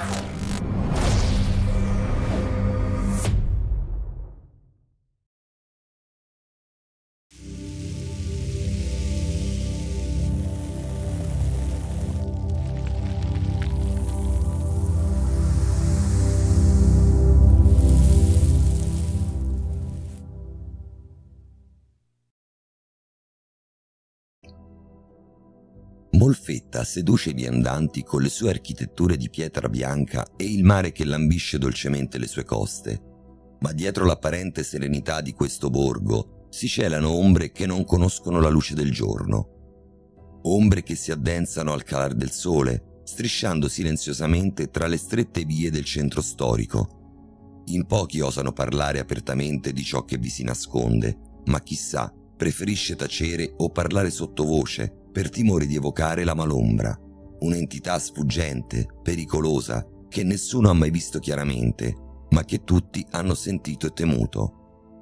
Molfetta seduce i viandanti con le sue architetture di pietra bianca e il mare che lambisce dolcemente le sue coste. Ma dietro l'apparente serenità di questo borgo si celano ombre che non conoscono la luce del giorno. Ombre che si addensano al calar del sole, strisciando silenziosamente tra le strette vie del centro storico. In pochi osano parlare apertamente di ciò che vi si nasconde, ma chissà, preferisce tacere o parlare sottovoce per timore di evocare la malombra, un'entità sfuggente, pericolosa, che nessuno ha mai visto chiaramente, ma che tutti hanno sentito e temuto.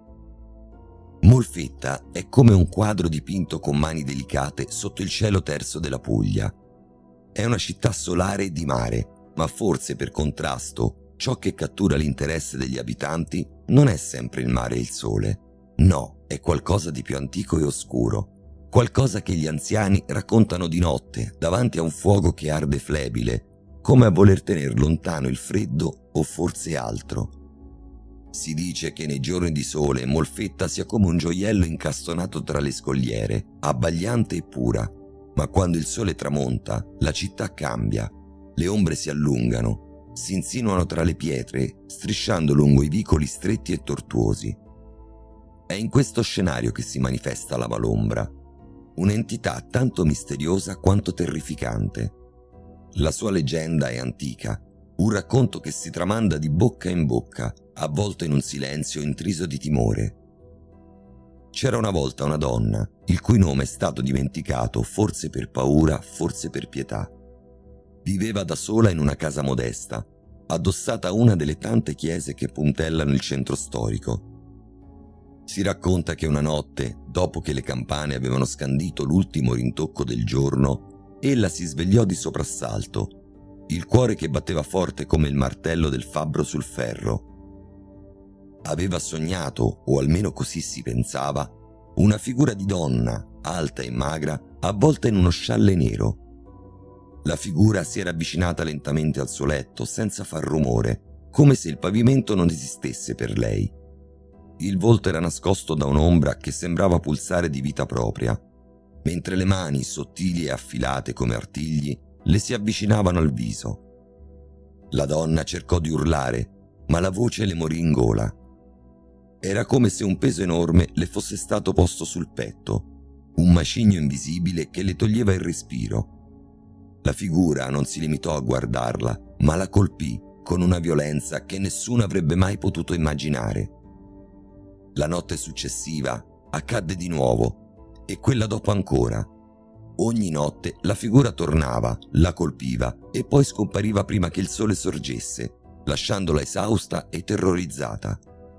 Molfetta è come un quadro dipinto con mani delicate sotto il cielo terso della Puglia. È una città solare e di mare, ma forse per contrasto ciò che cattura l'interesse degli abitanti non è sempre il mare e il sole. No, è qualcosa di più antico e oscuro. Qualcosa che gli anziani raccontano di notte davanti a un fuoco che arde flebile, come a voler tenere lontano il freddo o forse altro. Si dice che nei giorni di sole Molfetta sia come un gioiello incastonato tra le scogliere, abbagliante e pura, ma quando il sole tramonta la città cambia, le ombre si allungano, si insinuano tra le pietre, strisciando lungo i vicoli stretti e tortuosi. È in questo scenario che si manifesta la malombra. Un'entità tanto misteriosa quanto terrificante. La sua leggenda è antica, un racconto che si tramanda di bocca in bocca, avvolto in un silenzio intriso di timore. C'era una volta una donna, il cui nome è stato dimenticato, forse per paura, forse per pietà. Viveva da sola in una casa modesta, addossata a una delle tante chiese che puntellano il centro storico. Si racconta che una notte, dopo che le campane avevano scandito l'ultimo rintocco del giorno, ella si svegliò di soprassalto, il cuore che batteva forte come il martello del fabbro sul ferro. Aveva sognato, o almeno così si pensava, una figura di donna, alta e magra, avvolta in uno scialle nero. La figura si era avvicinata lentamente al suo letto senza far rumore, come se il pavimento non esistesse per lei. Il volto era nascosto da un'ombra che sembrava pulsare di vita propria, mentre le mani, sottili e affilate come artigli, le si avvicinavano al viso. La donna cercò di urlare, ma la voce le morì in gola. Era come se un peso enorme le fosse stato posto sul petto, un macigno invisibile che le toglieva il respiro. La figura non si limitò a guardarla, ma la colpì con una violenza che nessuno avrebbe mai potuto immaginare. La notte successiva accadde di nuovo e quella dopo ancora. Ogni notte la figura tornava, la colpiva e poi scompariva prima che il sole sorgesse, lasciandola esausta e terrorizzata.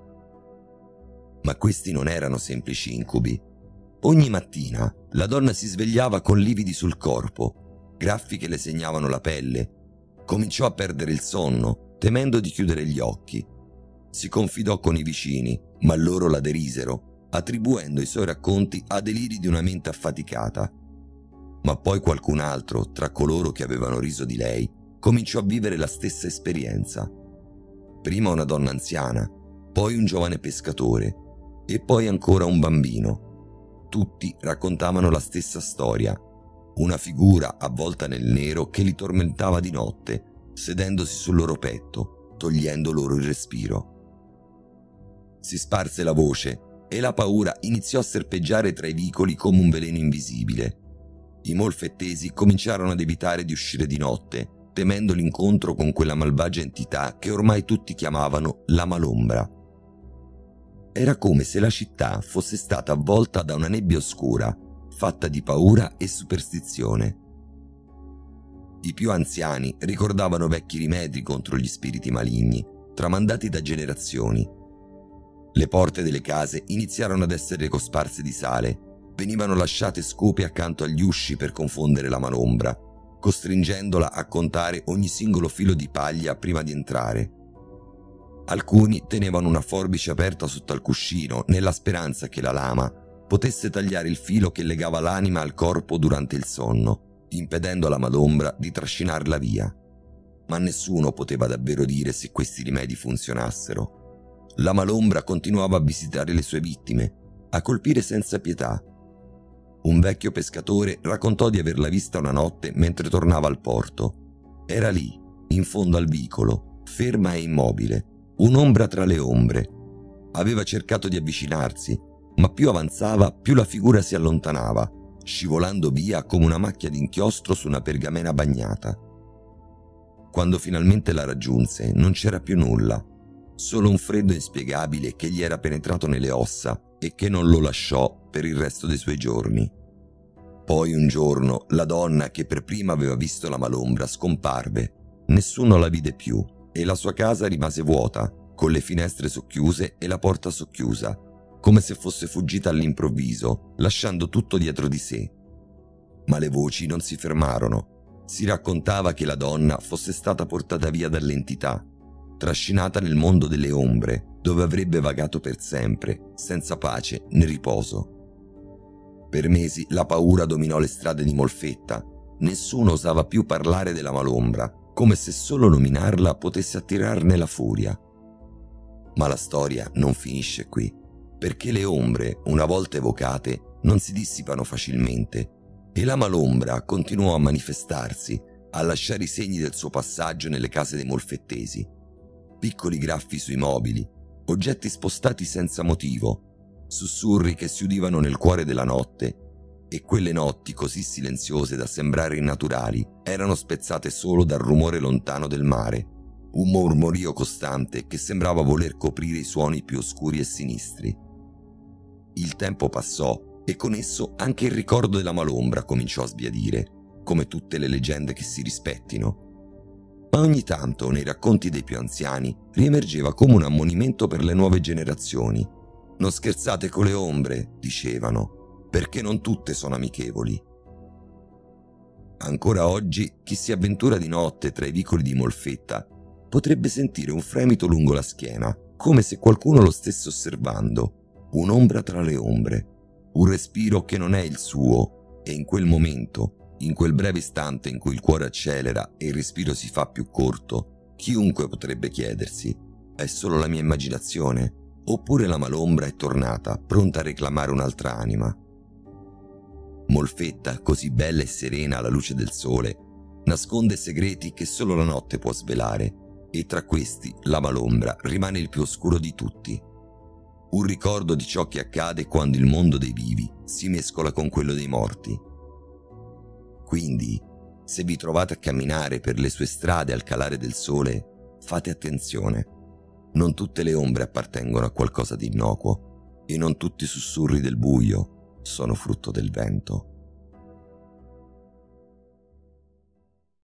Ma questi non erano semplici incubi. Ogni mattina la donna si svegliava con lividi sul corpo, graffi che le segnavano la pelle. Cominciò a perdere il sonno, temendo di chiudere gli occhi. Si confidò con i vicini, ma loro la derisero, attribuendo i suoi racconti a deliri di una mente affaticata. Ma poi qualcun altro, tra coloro che avevano riso di lei, cominciò a vivere la stessa esperienza. Prima una donna anziana, poi un giovane pescatore e poi ancora un bambino. Tutti raccontavano la stessa storia. Una figura avvolta nel nero che li tormentava di notte, sedendosi sul loro petto, togliendo loro il respiro. Si sparse la voce e la paura iniziò a serpeggiare tra i vicoli come un veleno invisibile. I molfettesi cominciarono ad evitare di uscire di notte, temendo l'incontro con quella malvagia entità che ormai tutti chiamavano la malombra. Era come se la città fosse stata avvolta da una nebbia oscura, fatta di paura e superstizione. I più anziani ricordavano vecchi rimedi contro gli spiriti maligni, tramandati da generazioni. Le porte delle case iniziarono ad essere cosparse di sale, venivano lasciate scope accanto agli usci per confondere la malombra, costringendola a contare ogni singolo filo di paglia prima di entrare. Alcuni tenevano una forbice aperta sotto al cuscino nella speranza che la lama potesse tagliare il filo che legava l'anima al corpo durante il sonno, impedendo alla malombra di trascinarla via. Ma nessuno poteva davvero dire se questi rimedi funzionassero. La malombra continuava a visitare le sue vittime, a colpire senza pietà. Un vecchio pescatore raccontò di averla vista una notte mentre tornava al porto. Era lì, in fondo al vicolo, ferma e immobile, un'ombra tra le ombre. Aveva cercato di avvicinarsi, ma più avanzava, più la figura si allontanava, scivolando via come una macchia d'inchiostro su una pergamena bagnata. Quando finalmente la raggiunse, non c'era più nulla, solo un freddo inspiegabile che gli era penetrato nelle ossa e che non lo lasciò per il resto dei suoi giorni. Poi un giorno la donna che per prima aveva visto la malombra scomparve, nessuno la vide più e la sua casa rimase vuota, con le finestre socchiuse e la porta socchiusa, come se fosse fuggita all'improvviso, lasciando tutto dietro di sé. Ma le voci non si fermarono. Si raccontava che la donna fosse stata portata via dall'entità, trascinata nel mondo delle ombre, dove avrebbe vagato per sempre, senza pace né riposo. Per mesi la paura dominò le strade di Molfetta. Nessuno osava più parlare della malombra, come se solo nominarla potesse attirarne la furia. Ma la storia non finisce qui, perché le ombre, una volta evocate, non si dissipano facilmente, e la malombra continuò a manifestarsi, a lasciare i segni del suo passaggio nelle case dei molfettesi. Piccoli graffi sui mobili, oggetti spostati senza motivo, sussurri che si udivano nel cuore della notte, e quelle notti così silenziose da sembrare innaturali erano spezzate solo dal rumore lontano del mare, un mormorio costante che sembrava voler coprire i suoni più oscuri e sinistri. Il tempo passò e con esso anche il ricordo della malombra cominciò a sbiadire, come tutte le leggende che si rispettino. Ma ogni tanto, nei racconti dei più anziani, riemergeva come un ammonimento per le nuove generazioni. «Non scherzate con le ombre», dicevano, «perché non tutte sono amichevoli». Ancora oggi, chi si avventura di notte tra i vicoli di Molfetta potrebbe sentire un fremito lungo la schiena, come se qualcuno lo stesse osservando, un'ombra tra le ombre. Un respiro che non è il suo, e in quel momento, in quel breve istante in cui il cuore accelera e il respiro si fa più corto, chiunque potrebbe chiedersi: è solo la mia immaginazione? Oppure la malombra è tornata, pronta a reclamare un'altra anima? Molfetta, così bella e serena alla luce del sole, nasconde segreti che solo la notte può svelare, e tra questi la malombra rimane il più oscuro di tutti. Un ricordo di ciò che accade quando il mondo dei vivi si mescola con quello dei morti. Quindi, se vi trovate a camminare per le sue strade al calare del sole, fate attenzione. Non tutte le ombre appartengono a qualcosa di innocuo, e non tutti i sussurri del buio sono frutto del vento.